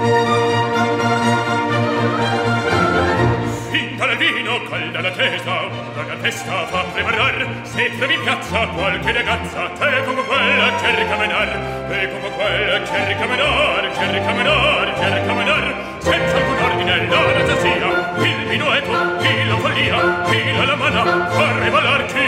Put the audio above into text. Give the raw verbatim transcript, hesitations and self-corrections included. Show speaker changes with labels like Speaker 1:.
Speaker 1: Finta nel vino, calda la testa, la testa fa preparar. Se trovi in piazza qualche ragazza, te come quella cerca menar, te come quella cerca menar, cerca menar, cerca menar. Senza alcun ordine la razza sia, il minueto, chi la follia, chi la la mano, fa revalar che